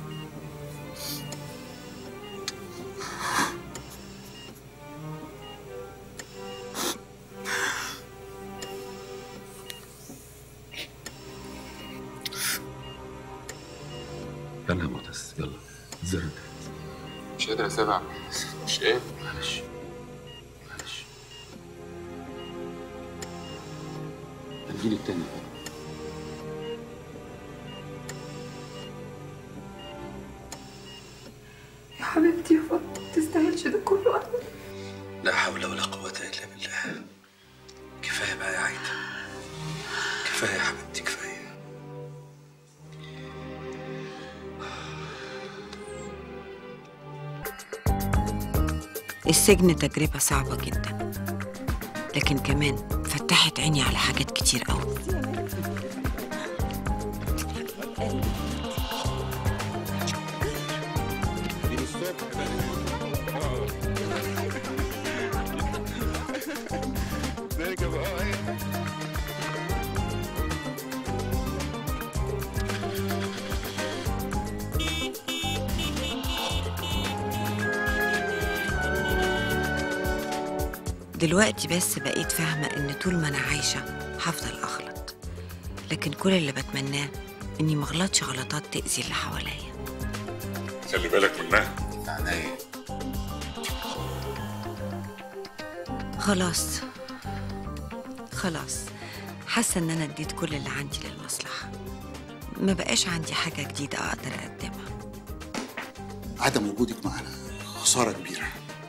يلا يا معتز يلا زرد. مش قادر اسيبها، مش قادر. معلش معلش هنجيلك تاني. يا حبيبتي يا فاطمة ما تستاهلش ده كله أبدا. لا حول ولا قوة إلا بالله. كفاية بقى يا عايدة، كفاية يا حبيبتي كفاية. السجن تجربة صعبة جدا، لكن كمان فتحت عيني على حاجات كتير قوي. دلوقتي بس بقيت فاهمة إن طول ما أنا عايشة هفضل أغلط، لكن كل اللي بتمناه إني مغلطش غلطات تأذي اللي حواليا. خلي بالك منها. عينيا. خلاص خلاص حاسة إن أنا اديت كل اللي عندي للمصلحة، ما بقاش عندي حاجة جديدة أقدر أقدمها. عدم وجودك معانا خسارة كبيرة.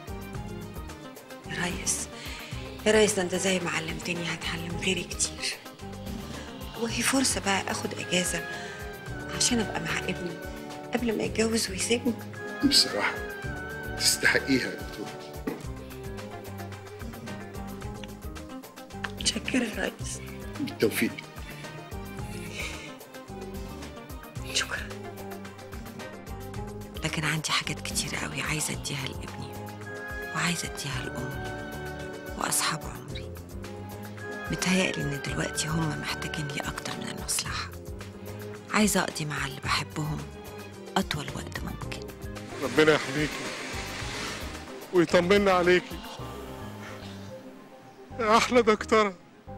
يا ريس يا ريس ده انت زي ما علمتني هتعلم غيري كتير، وهي فرصة بقى اخد اجازة عشان ابقى مع ابني قبل ما يتجوز ويسيبني. بصراحة تستحقيها يا دكتور. متشكرة يا ريس. بالتوفيق. شكرا. لكن عندي حاجات كتير قوي عايزة اديها لابني وعايزة اديها لأمي وأصحاب عمري. متهيألي إن دلوقتي هم محتاجين لي أكتر من المصلحة. عايزة أقضي مع اللي بحبهم أطول وقت ممكن. ربنا يحميكي ويطمنا عليكي يا أحلى دكتورة.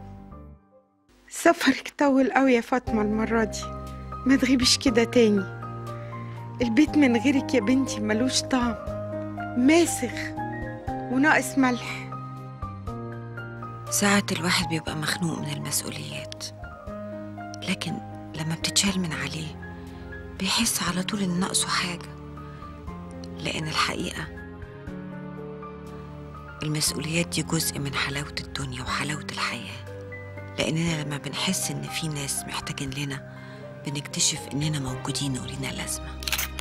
سفرك طول قوي يا فاطمة المرة دي، ما تغيبش كده تاني. البيت من غيرك يا بنتي ملوش طعم، ماسخ وناقص ملح. ساعات الواحد بيبقى مخنوق من المسؤوليات، لكن لما بتتشال من عليه بيحس على طول إن ناقصه حاجة، لأن الحقيقة المسؤوليات دي جزء من حلاوة الدنيا وحلاوة الحياة، لأننا لما بنحس إن في ناس محتاجين لنا بنكتشف إننا موجودين ولينا لازمة.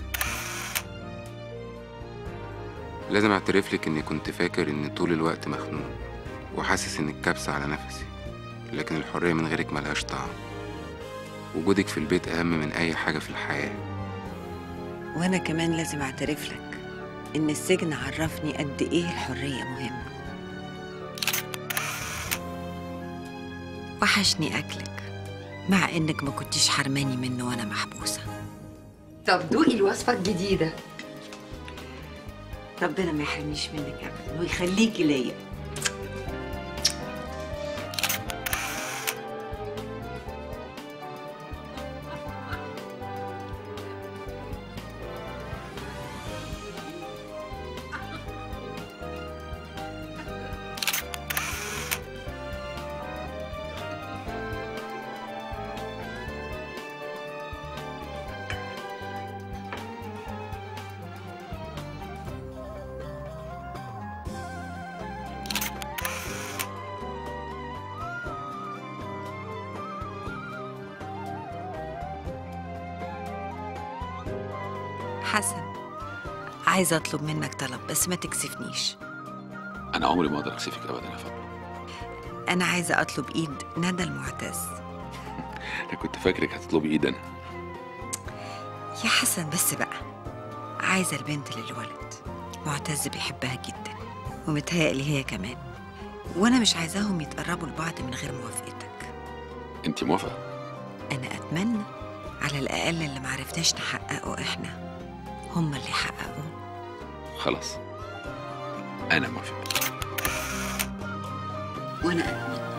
لازم اعترف لك اني كنت فاكر اني طول الوقت مخنوق وحاسس ان الكبسة على نفسي، لكن الحرية من غيرك ملهاش طعم. وجودك في البيت اهم من اي حاجة في الحياة. وأنا كمان لازم أعترف لك إن السجن عرفني قد إيه الحرية مهمة. وحشني أكلك مع إنك ما كنتيش حرماني منه وأنا محبوسة. طب دوقي الوصفة الجديدة. ربنا ما يحرمنيش منك أبدا ويخليكي ليا. حسن، عايزة أطلب منك طلب بس ما تكسفنيش. أنا عمري ما أقدر أكسفك أبدا يا فاطمة. أنا عايزة أطلب إيد ندى المعتز. أنا كنت فاكرك هتطلبي إيد أنا. يا حسن بس بقى، عايزة البنت للولد، معتز بيحبها جدا ومتهيألي هي كمان، وأنا مش عايزاهم يتقربوا لبعض من غير موافقتك. أنت موافقة؟ أنا أتمنى على الأقل اللي معرفناش نحققه إحنا هما اللي يحققوه. خلاص أنا موافق. وأنا أتمنى